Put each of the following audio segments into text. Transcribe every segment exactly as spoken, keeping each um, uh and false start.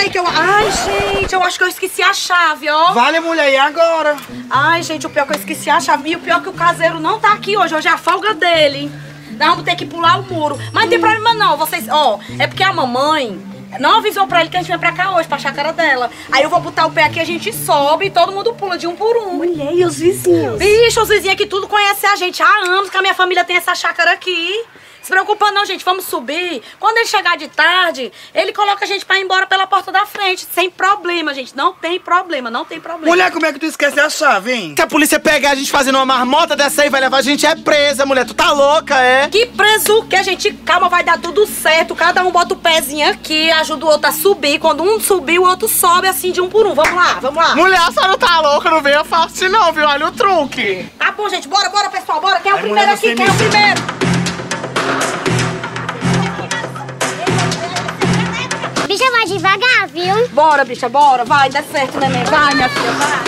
Peraí que eu... Ai, gente, eu acho que eu esqueci a chave, ó. Vale, mulher, e agora? Ai, gente, o pior que eu esqueci a chave. E o pior que o caseiro não tá aqui hoje. Hoje é a folga dele. Nós vamos ter que pular o muro. Mas não tem problema não, vocês... Ó, é porque a mamãe não avisou pra ele que a gente vem pra cá hoje, pra chácara dela. Aí eu vou botar o pé aqui, a gente sobe e todo mundo pula de um por um. Mulher, e os vizinhos? Bicho, os vizinhos aqui tudo conhecem a gente há anos, que a minha família tem essa chácara aqui. Se preocupa não, gente, vamos subir. Quando ele chegar de tarde, ele coloca a gente pra ir embora pela porta da frente. Sem problema, gente, não tem problema, não tem problema. Mulher, como é que tu esquece a chave, hein? Se a polícia pegar a gente fazendo uma marmota dessa aí, vai levar a gente é presa, mulher. Tu tá louca, é? Que preso que a gente, calma, vai dar tudo certo. Cada um bota o pezinho aqui, ajuda o outro a subir. Quando um subir, o outro sobe assim de um por um. Vamos lá, vamos lá. Mulher, a senhora tá louca, não venha fácil não, viu? Olha o truque. Tá bom, gente, bora, bora, pessoal, bora. Quem é o Ai, primeiro mulher, aqui? você Quem é o me- primeiro? Bicha, vai devagar, viu? Bora, bicha, bora. Vai, dá certo, neném. Vai, minha filha, vai.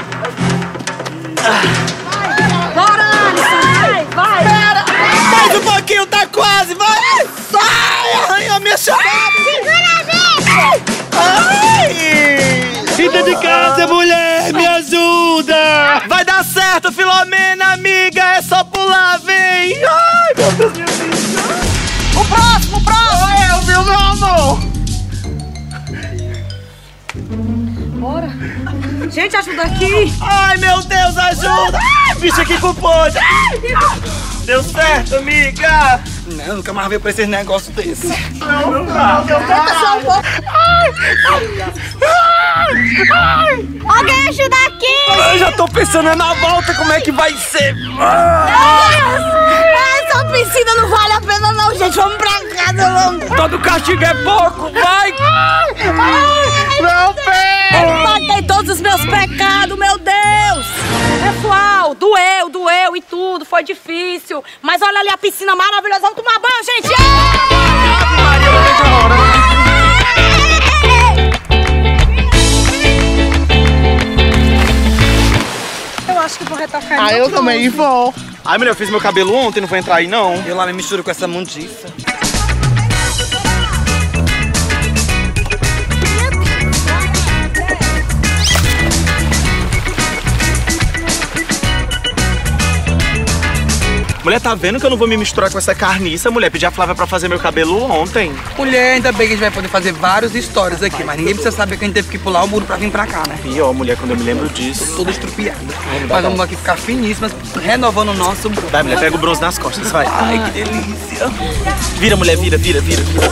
Bora, Alisson, vai, vai. Pera, mais um pouquinho, tá quase, vai. Sai, arranha a minha chave. Segura, bicha! Ai. Fica de casa, mulher, me ajuda! Vai dar certo, Filomena, amiga, é só pular, vem. Ai, meu Deus, meu Deus. O próximo, o próximo. Eu, viu, meu amor? Bora. Gente, ajuda aqui. Ai, meu Deus, ajuda! Ai, bicho aqui com pode! Deu certo, amiga! Não, eu nunca mais veio pra esses negócios desses. Não, não dá! Tenta só um pouco. Alguém ajuda aqui! Eu já tô pensando na volta, como é que vai ser? Essa piscina não vale a pena não, gente. Vamos pra casa, vamos. Todo castigo é pouco, vai! Meu pé! Eu paguei todos os meus pecados, meu Deus! Pessoal, doeu, doeu e tudo, foi difícil. Mas olha ali a piscina maravilhosa, vamos tomar banho, gente! Eu acho que vou retocar. Ah, eu também vou. Ai, mulher, eu fiz meu cabelo ontem, não vou entrar aí, não. Eu lá me misturo com essa mundiça. Mulher, tá vendo que eu não vou me misturar com essa carniça? Mulher, pedi a Flávia pra fazer meu cabelo ontem. Mulher, ainda bem que a gente vai poder fazer várias histórias aqui, mas ninguém precisa saber que a gente teve que pular o muro pra vir pra cá, né? E ó, mulher, quando eu me lembro disso. Toda estrupiada. Mas vamos aqui ficar finíssimas, renovando o nosso... Vai, mulher, pega o bronze nas costas, vai. Ai, que delícia. Vira, mulher, vira, vira, vira. vira.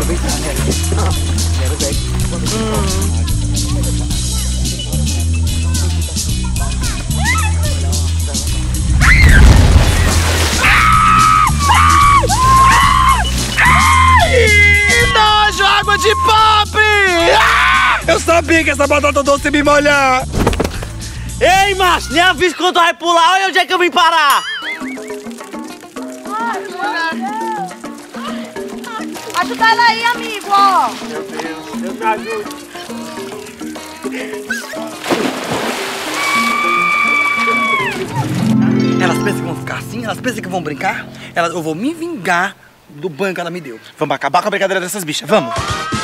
Que nojo, água de pop! Ah! Eu sabia que essa batata doce ia me molhar! Ei, macho, nem avisa quando vai pular, olha onde é que eu vim parar! Ajuda ela aí, amigo, ó. Meu Deus, Deus me ajude. Elas pensam que vão ficar assim? Elas pensam que vão brincar? Elas, eu vou me vingar do banho que ela me deu. Vamos acabar com a brincadeira dessas bichas, vamos!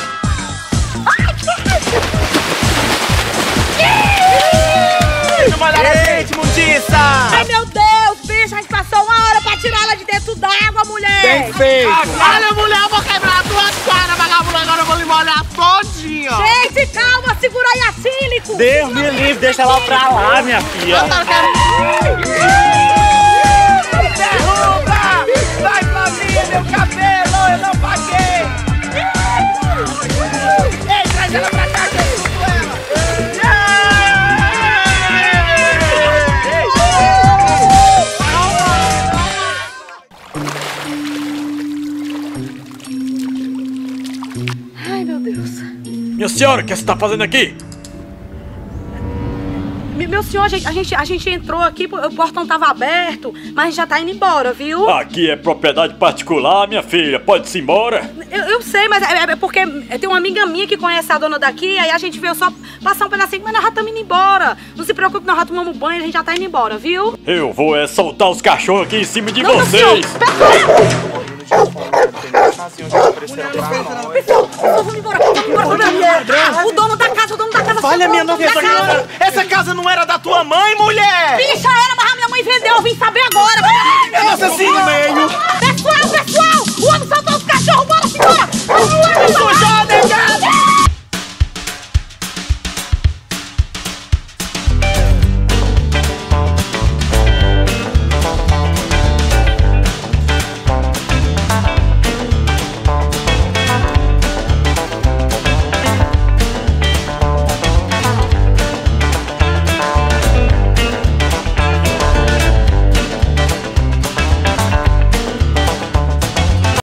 Não molha a gente, mundiça! Ai, meu Deus, bicho, a gente passou uma hora pra tirar ela de dentro d'água, mulher. Bem feito! Olha, mulher, eu vou quebrar a tua cara, vagabunda, agora eu vou lhe molhar todinha! Gente, calma, segura aí a sílico. Deus me livre, deixa ela pra lá, minha filha! Derruba! Vai pra mim, meu cabelo, eu não paguei! Ei, traz ela pra cá que eu chuto ela! Ai, meu Deus. Minha senhora, o que você tá fazendo aqui? Me- Meu senhor, a gente, a, gente, a gente entrou aqui, o portão tava aberto, mas a gente já tá indo embora, viu? Aqui é propriedade particular, minha filha. Pode-se embora? Eu, eu sei, mas é, é porque tem uma amiga minha que conhece a dona daqui, aí a gente veio só passar um pedacinho, mas nós já estamos indo embora. Não se preocupe, nós já tomamos banho, a gente já tá indo embora, viu? Eu vou é soltar os cachorros aqui em cima de Não, meu vocês. senhor, pera- casinho que ofereceram pra nós. Pessoal, vamos embora, vamos embora, vamos embora. O dono da casa, o dono da casa. Olha, minha o dono nossa da casa. senhora, essa casa não era da tua mãe, mulher! Bicha, era, mas a minha mãe vendeu.